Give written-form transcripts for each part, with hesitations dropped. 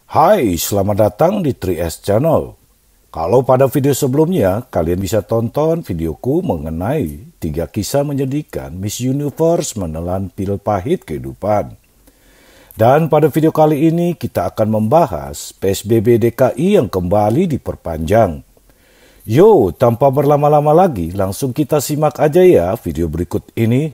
Hai, selamat datang di 3S Channel. Kalau pada video sebelumnya, kalian bisa tonton videoku mengenai 3 kisah menyedihkan Miss Universe menelan pil pahit kehidupan. Dan pada video kali ini kita akan membahas PSBB DKI yang kembali diperpanjang. Yo, tanpa berlama-lama lagi, langsung kita simak aja ya video berikut ini.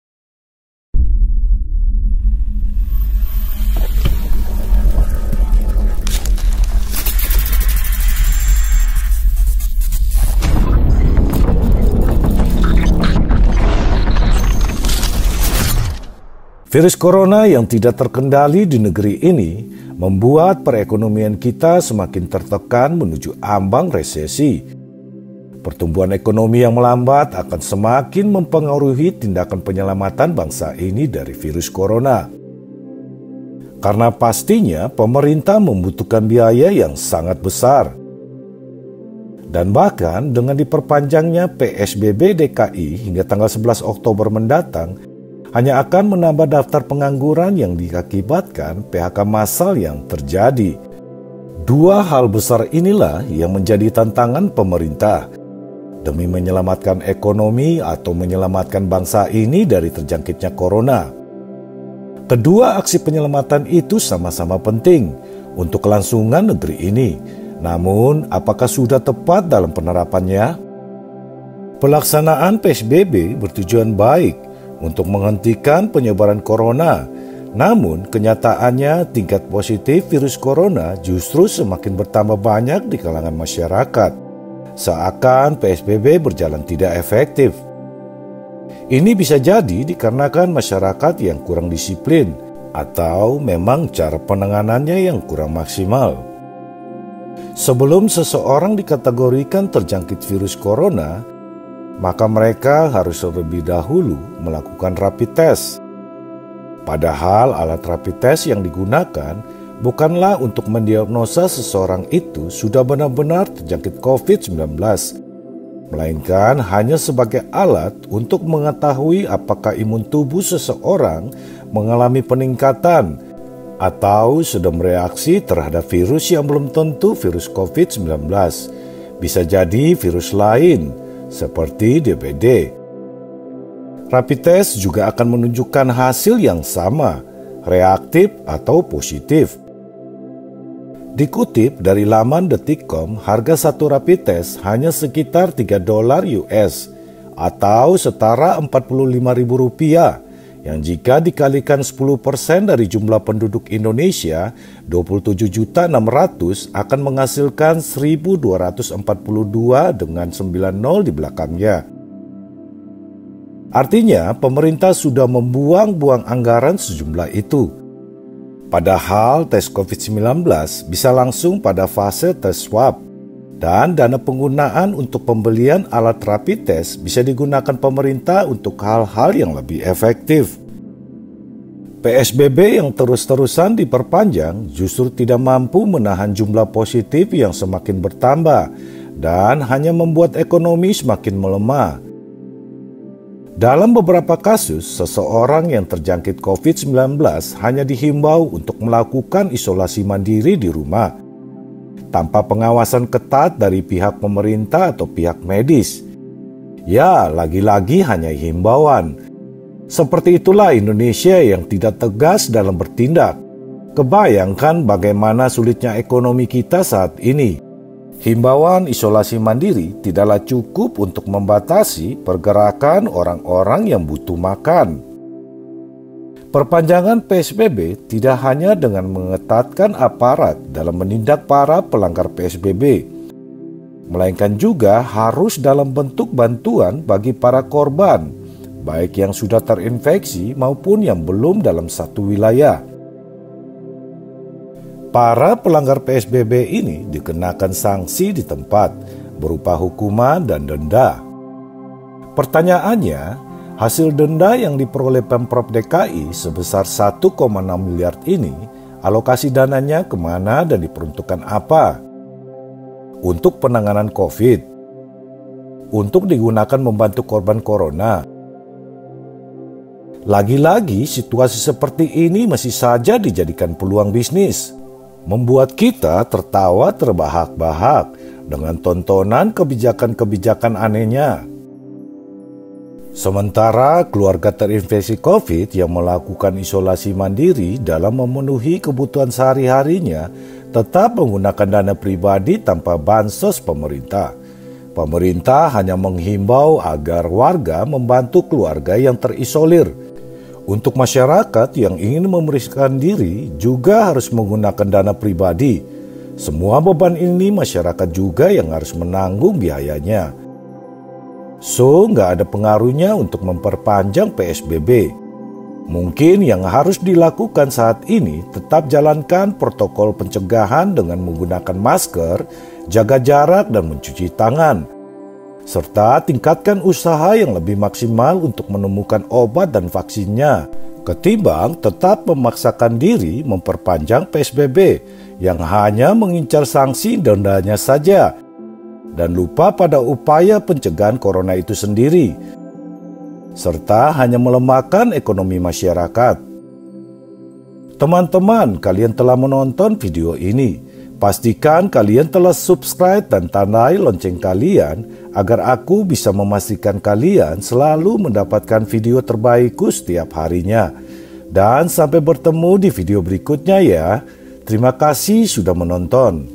Virus corona yang tidak terkendali di negeri ini membuat perekonomian kita semakin tertekan menuju ambang resesi. Pertumbuhan ekonomi yang melambat akan semakin mempengaruhi tindakan penyelamatan bangsa ini dari virus corona. Karena pastinya pemerintah membutuhkan biaya yang sangat besar. Dan bahkan dengan diperpanjangnya PSBB DKI hingga tanggal 11 Oktober mendatang, hanya akan menambah daftar pengangguran yang diakibatkan PHK massal yang terjadi. Dua hal besar inilah yang menjadi tantangan pemerintah demi menyelamatkan ekonomi atau menyelamatkan bangsa ini dari terjangkitnya corona. Kedua aksi penyelamatan itu sama-sama penting untuk kelangsungan negeri ini. Namun, apakah sudah tepat dalam penerapannya? Pelaksanaan PSBB bertujuan baik untuk menghentikan penyebaran corona. Namun, kenyataannya tingkat positif virus corona justru semakin bertambah banyak di kalangan masyarakat. Seakan PSBB berjalan tidak efektif. Ini bisa jadi dikarenakan masyarakat yang kurang disiplin atau memang cara penanganannya yang kurang maksimal. Sebelum seseorang dikategorikan terjangkit virus corona, maka mereka harus terlebih dahulu melakukan rapid test. Padahal alat rapid test yang digunakan bukanlah untuk mendiagnosa seseorang itu sudah benar-benar terjangkit COVID-19, melainkan hanya sebagai alat untuk mengetahui apakah imun tubuh seseorang mengalami peningkatan atau sudah bereaksi terhadap virus yang belum tentu virus COVID-19. Bisa jadi virus lain, seperti DBD. Rapid test juga akan menunjukkan hasil yang sama, reaktif atau positif. Dikutip dari laman Detik.com, harga satu rapid test hanya sekitar $3 US atau setara Rp45.000, yang jika dikalikan 10% dari jumlah penduduk Indonesia, 27.600.000 akan menghasilkan 1.242 dengan 90 di belakangnya. Artinya, pemerintah sudah membuang-buang anggaran sejumlah itu. Padahal tes COVID-19 bisa langsung pada fase tes swab, dan dana penggunaan untuk pembelian alat rapid test bisa digunakan pemerintah untuk hal-hal yang lebih efektif. PSBB yang terus-terusan diperpanjang justru tidak mampu menahan jumlah positif yang semakin bertambah dan hanya membuat ekonomi semakin melemah. Dalam beberapa kasus, seseorang yang terjangkit COVID-19 hanya dihimbau untuk melakukan isolasi mandiri di rumah, tanpa pengawasan ketat dari pihak pemerintah atau pihak medis. Ya, lagi-lagi hanya himbauan. Seperti itulah Indonesia yang tidak tegas dalam bertindak. Kebayangkan bagaimana sulitnya ekonomi kita saat ini. Himbauan isolasi mandiri tidaklah cukup untuk membatasi pergerakan orang-orang yang butuh makan. Perpanjangan PSBB tidak hanya dengan mengetatkan aparat dalam menindak para pelanggar PSBB, melainkan juga harus dalam bentuk bantuan bagi para korban, baik yang sudah terinfeksi maupun yang belum dalam satu wilayah. Para pelanggar PSBB ini dikenakan sanksi di tempat berupa hukuman dan denda. Pertanyaannya, hasil denda yang diperoleh Pemprov DKI sebesar 1,6 miliar ini, alokasi dananya kemana dan diperuntukkan apa? Untuk penanganan COVID? Untuk digunakan membantu korban corona? Lagi-lagi situasi seperti ini masih saja dijadikan peluang bisnis. membuat kita tertawa terbahak-bahak dengan tontonan kebijakan-kebijakan anehnya. Sementara keluarga terinfeksi COVID yang melakukan isolasi mandiri dalam memenuhi kebutuhan sehari-harinya tetap menggunakan dana pribadi tanpa bansos pemerintah. Pemerintah hanya menghimbau agar warga membantu keluarga yang terisolir. Untuk masyarakat yang ingin memeriksakan diri juga harus menggunakan dana pribadi. Semua beban ini masyarakat juga yang harus menanggung biayanya. So, nggak ada pengaruhnya untuk memperpanjang PSBB. Mungkin yang harus dilakukan saat ini tetap jalankan protokol pencegahan dengan menggunakan masker, jaga jarak dan mencuci tangan. Serta tingkatkan usaha yang lebih maksimal untuk menemukan obat dan vaksinnya, ketimbang tetap memaksakan diri memperpanjang PSBB yang hanya mengincar sanksi dendanya saja dan lupa pada upaya pencegahan corona itu sendiri, serta hanya melemahkan ekonomi masyarakat. Teman-teman, kalian telah menonton video ini. Pastikan kalian telah subscribe dan tandai lonceng kalian agar aku bisa memastikan kalian selalu mendapatkan video terbaikku setiap harinya. Dan sampai bertemu di video berikutnya ya. Terima kasih sudah menonton.